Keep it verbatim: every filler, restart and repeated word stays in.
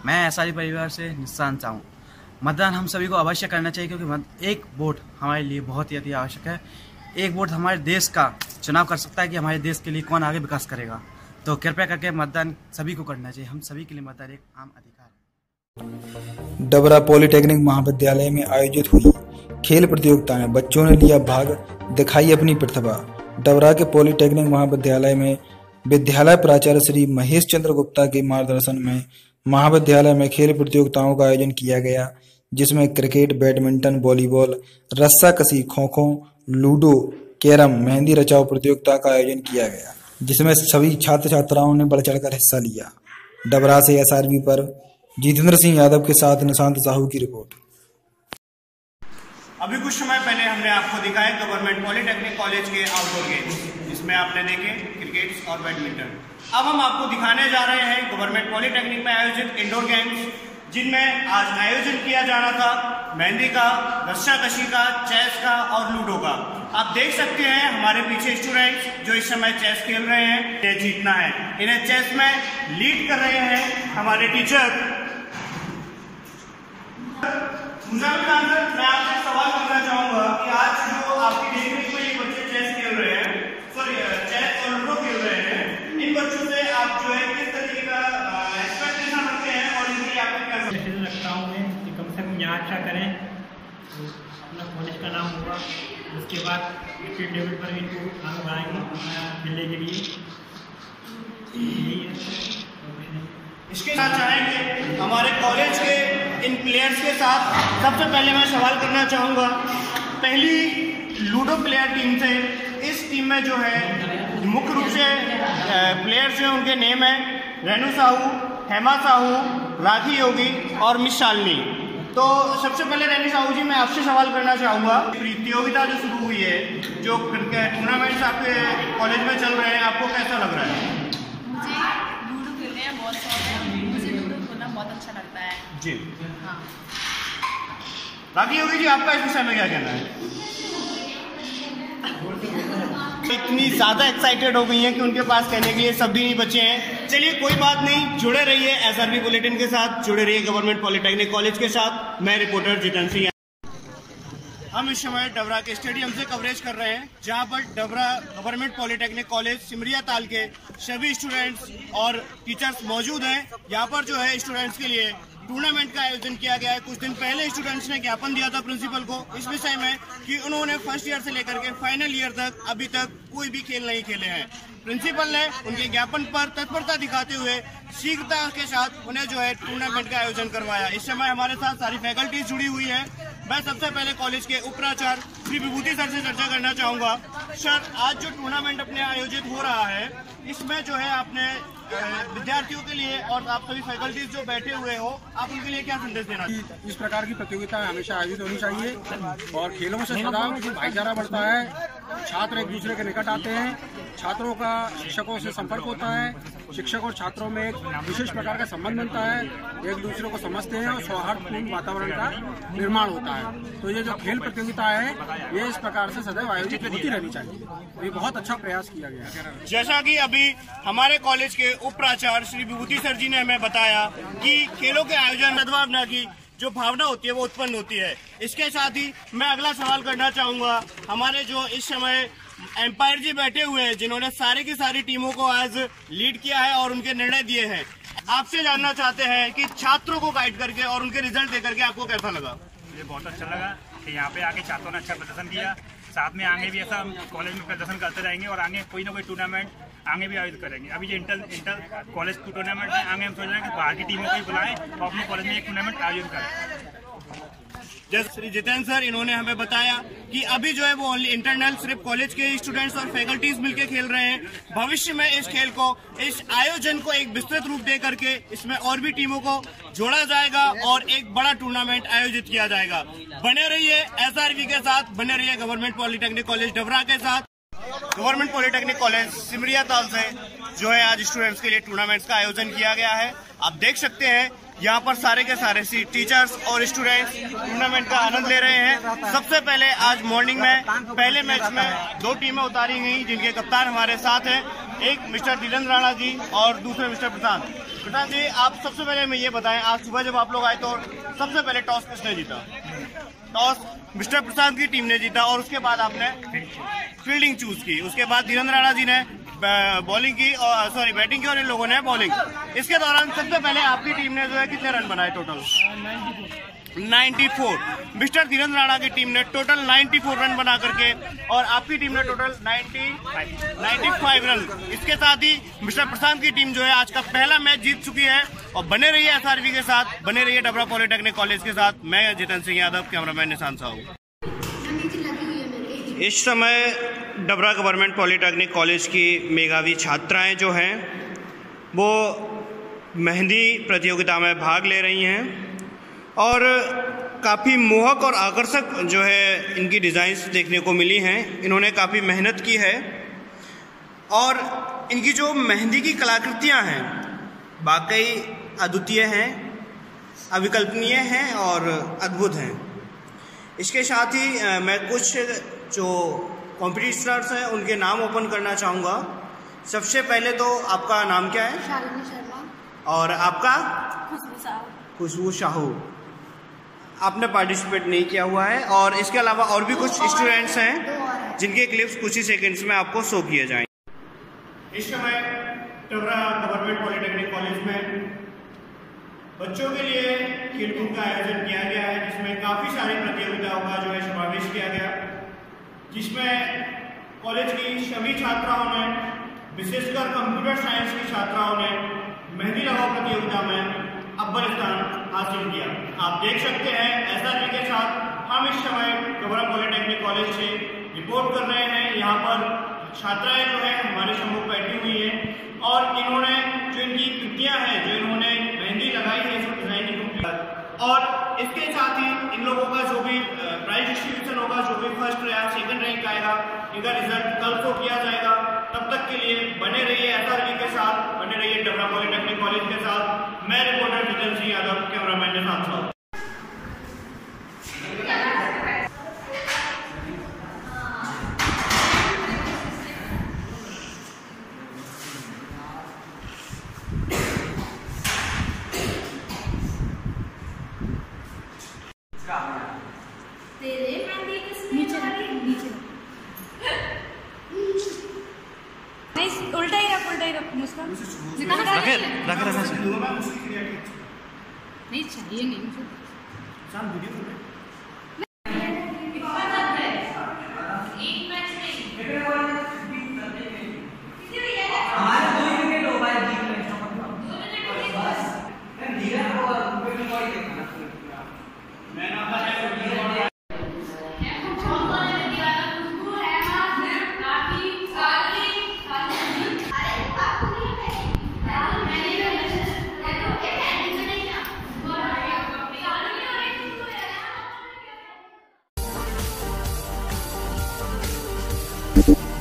मैं एसआरवी परिवार से निशान चाहूँ। मतदान हम सभी को अवश्य करना चाहिए, क्योंकि एक वोट हमारे लिए बहुत ही अति आवश्यक है। एक वोट हमारे देश का चुनाव कर सकता है कि हमारे देश के लिए कौन आगे विकास करेगा। तो कृपया करके मतदान सभी को करना चाहिए। हम सभी के लिए मतदान एक आम अधिकार है। डबरा पॉलिटेक्निक महाविद्यालय में आयोजित हुई खेल प्रतियोगिता में बच्चों ने लिया भाग, दिखाई अपनी प्रतिभा। डबरा के पॉलिटेक्निक महाविद्यालय में विद्यालय प्राचार्य श्री महेश चंद्र गुप्ता के मार्गदर्शन में महाविद्यालय में खेल प्रतियोगिताओं का आयोजन किया गया, जिसमें cricket, badminton, volleyball, रस्साकशी, kho kho, ludo, carrom, mehndi रचाओ प्रतियोगिता का आयोजन किया गया, जिसमें सभी छात्र छात्राओं ने बढ़ चढ़कर हिस्सा लिया। डबरा से एसआरवी पर जितेंद्र सिंह यादव के साथ निशांत साहू की रिपोर्ट। अभी कुछ समय पहले हमने आपको दिखाया गवर्नमेंट पॉलिटेक्निक कॉलेज के आउटडोर गेम्स, जिसमें आपने देखे क्रिकेट और बैडमिंटन। अब हम आपको दिखाने जा रहे हैं गवर्नमेंट पॉलिटेक्निक में आयोजित इंडोर गेम्स, जिनमें आज आयोजन किया जाना था मेहंदी का, रस्साकशी का, चेस का और लूडो का। आप देख सकते हैं हमारे पीछे स्टूडेंट्स जो इस समय चेस खेल रहे हैं। ये जीतना है, इन्हें चेस में लीड कर रहे हैं हमारे टीचर। मैं आपसे सवाल करना चाहूंगा कि आज जो आपकी देखरेख में ये बच्चे चेस खेल रहे हैं, सॉरी चेस और लूडो खेल रहे हैं, इन बच्चों से आप जो है किस तरीके का एक्सपेक्टेशन रखते हैं और इनके लिए आपको क्या एक्सपेक्टेशन रखता हूँ मैं कि कम से कम यहाँ अच्छा करें तो अपना कॉलेज का नाम होगा। उसके बाद स्टेट लेवल पर भी इनको आगे बढ़ाएंगे खेलने के लिए। यही है। इसके साथ चाहेंगे हमारे कॉलेज के इन प्लेयर्स के साथ सबसे पहले मैं सवाल करना चाहूँगा पहली लूडो प्लेयर टीम से। इस टीम में जो है मुख्य रूप से प्लेयर्स जो उनके नेम है रेणु साहू, हेमा साहू, राखी योगी और मिस शालिनी। तो सबसे पहले रेणु साहू जी, मैं आपसे सवाल करना चाहूँगा, प्रतियोगिता जो शुरू हुई है, जो टूर्नामेंट्स आपके कॉलेज में चल रहे हैं, आपको कैसा लग रहा है? बहुत शौक है, मुझे लूडो खेलना बहुत अच्छा लगता है जी। हाँ। राखी योगी जी, आपका इस विषय में क्या कहना है? इतनी ज्यादा एक्साइटेड हो गई हैं कि उनके पास कहने के लिए शब्द ही नहीं बचे हैं। चलिए कोई बात नहीं, जुड़े रहिए एसआरवी बुलेटिन के साथ, जुड़े रहिए गवर्नमेंट पॉलिटेक्निक कॉलेज के साथ। मैं रिपोर्टर जितेंद्र सिंह। हम इस समय डबरा के स्टेडियम से कवरेज कर रहे हैं, जहां पर Dabra government polytechnic college Simaria Tal के सभी स्टूडेंट्स और टीचर्स मौजूद हैं। यहां पर जो है स्टूडेंट्स के लिए टूर्नामेंट का आयोजन किया गया है। कुछ दिन पहले स्टूडेंट्स ने ज्ञापन दिया था प्रिंसिपल को इस विषय में कि उन्होंने फर्स्ट ईयर से लेकर के फाइनल ईयर तक अभी तक कोई भी खेल नहीं खेले हैं। प्रिंसिपल ने उनके ज्ञापन पर तत्परता दिखाते हुए शीघ्रता के साथ उन्हें जो है टूर्नामेंट का आयोजन करवाया। इस समय हमारे साथ सारी फैकल्टीज जुड़ी हुई है। मैं सबसे पहले कॉलेज के उपराचार्य श्री विभूति सर से चर्चा करना चाहूँगा। सर, आज जो टूर्नामेंट अपने आयोजित हो रहा है, इसमें जो है आपने विद्यार्थियों के लिए और आप सभी फैकल्टीज जो बैठे हुए हो, आप उनके लिए क्या संदेश देना चाहिए? इस प्रकार की प्रतियोगिताएं हमेशा आयोजित होनी चाहिए और खेलों से सद्भाव, भाईचारा बढ़ता है, छात्र एक दूसरे के निकट आते हैं, छात्रों का शिक्षकों से संपर्क होता है, शिक्षक और छात्रों में एक विशेष प्रकार का संबंध बनता है, एक दूसरे को समझते हैं और सौहार्दपूर्ण वातावरण का निर्माण होता है। तो ये जो खेल प्रतियोगिता है, ये इस प्रकार से सदैव आयोजित होती रहनी चाहिए। ये बहुत अच्छा प्रयास किया गया है। जैसा कि अभी हमारे कॉलेज के उप प्राचार्य श्री विभूति सर जी ने हमें बताया कि खेलों के आयोजन सद्भावना की जो भावना होती है वो उत्पन्न होती है। इसके साथ ही मैं अगला सवाल करना चाहूँगा, हमारे जो इस समय एम्पायर जी बैठे हुए हैं, जिन्होंने सारी की सारी टीमों को आज लीड किया है और उनके निर्णय दिए हैं, आपसे जानना चाहते हैं कि छात्रों को गाइड करके और उनके रिजल्ट देकर के आपको कैसा लगा? मुझे बहुत अच्छा लगा कि यहाँ पे आके छात्रों ने अच्छा प्रदर्शन किया। साथ में आगे भी ऐसा कॉलेज में प्रदर्शन करते रहेंगे और आगे कोई ना कोई टूर्नामेंट आगे भी आयोजित करेंगे। अभी ये इंटर इंटर कॉलेज टूर्नामेंट है, आगे हम सोच रहे हैं कि बाहर की टीमों को ही बुलाएं और अपने कॉलेज में एक टूर्नामेंट आयोजित करें। जैसे श्री जितेंद्र सर, इन्होंने हमें बताया कि अभी जो है वो ओनली इंटरनल सिर्फ कॉलेज के स्टूडेंट्स और फैकल्टीज मिलकर खेल रहे हैं। भविष्य में इस खेल को, इस आयोजन को एक विस्तृत रूप दे करके इसमें और भी टीमों को जोड़ा जाएगा और एक बड़ा टूर्नामेंट आयोजित किया जाएगा। बने रहिए एसआरवी के साथ, बने रहिए गवर्नमेंट पॉलिटेक्निक कॉलेज डबरा के साथ। गवर्नमेंट पॉलिटेक्निक कॉलेज सिमरिया ताल से जो है आज स्टूडेंट्स के लिए टूर्नामेंट्स का आयोजन किया गया है। आप देख सकते हैं यहाँ पर सारे के सारे टीचर्स और स्टूडेंट्स टूर्नामेंट का आनंद ले रहे हैं। सबसे पहले आज मॉर्निंग में पहले मैच में दो टीमें उतारी गई, जिनके कप्तान हमारे साथ हैं, एक मिस्टर दिलेंद्र राणा जी और दूसरे मिस्टर प्रशांत। प्रशांत जी, आप सबसे पहले मैं ये बताएं, आज सुबह जब आप लोग आए तो सबसे पहले टॉस किसने जीता? टॉस मिस्टर प्रशांत की टीम ने जीता और उसके बाद आपने फील्डिंग चूज की। उसके बाद धीरेन्द्र राणा जी ने बॉलिंग की और सॉरी बैटिंग की और इन लोगों ने बॉलिंग। इसके दौरान सबसे पहले आपकी टीम ने जो है कितने रन बनाए टोटल? चौरानवे। मिस्टर धीरेन्द्र राणा की टीम ने टोटल चौरानवे रन बना करके और आपकी टीम ने टोटल पचानवे रन। इसके साथ ही मिस्टर प्रशांत की टीम जो है आज का पहला मैच जीत चुकी है। और बने रहिए एसआरवी के साथ, बने रहिए डबरा पॉलिटेक्निक कॉलेज के साथ। मैं जितेंद्र सिंह यादव, कैमरामैन निशान साहू। इस समय डबरा गवर्नमेंट पॉलिटेक्निक कॉलेज की मेधावी छात्राएं जो हैं वो मेहंदी प्रतियोगिता में भाग ले रही हैं और काफ़ी मोहक और आकर्षक जो है इनकी डिज़ाइंस देखने को मिली हैं। इन्होंने काफ़ी मेहनत की है और इनकी जो मेहंदी की कलाकृतियां हैं वाकई अद्वितीय हैं, अविकल्पनीय हैं और अद्भुत हैं। इसके साथ ही आ, मैं कुछ जो कॉम्पिटिटर्स हैं उनके नाम ओपन करना चाहूँगा। सबसे पहले तो आपका नाम क्या है? शालिनी शर्मा। और आपका? खुशबू साहू। खुशबू साहू। आपने पार्टिसिपेट नहीं किया हुआ है। और इसके अलावा और भी कुछ स्टूडेंट्स हैं जिनके क्लिप्स कुछ ही सेकंड्स में आपको शो किए जाएंगे। इस समय डबरा गवर्नमेंट पॉलिटेक्निक कॉलेज में बच्चों के लिए खेलकूद का आयोजन किया गया है, जिसमें काफ़ी सारी प्रतियोगिताओं का जो है समावेश किया गया, जिसमें कॉलेज की सभी छात्राओं ने, विशेषकर कंप्यूटर साइंस की छात्राओं ने मेहंदी लगाओ प्रतियोगिता में अव्वल स्थान हासिल किया। आप देख सकते हैं एसआरवी के साथ हम इस समय डबरा पॉलिटेक्निक कॉलेज से रिपोर्ट कर रहे हैं। यहाँ पर छात्राएं जो है हमारे सम्मुख बैठी हुई हैं और इन्होंने जो इनकी कृतियां हैं, जो इन्होंने मेहंदी लगाई है, इसको डिजाइन की और इसके साथ ही इन लोगों का जो भी प्राइज डिस्ट्रीब्यूशन होगा, जो भी फर्स्ट या सेकंड रैंक आएगा, इनका रिजल्ट कल को किया जाएगा। तब तक के लिए बने रहिए एसआरवी के साथ, बने रहिए डबरा पॉलिटेक्निक कॉलेज के साथ। मैं रिपोर्टर जितेंद्र सिंह यादव, कैमरामैन के साथ। नीचे नीचे नहीं, उल्टा ही रख, उल्टा ही रख मुस्कान। रखे रखे रखे नहीं चाहिए, नहीं मुझे। you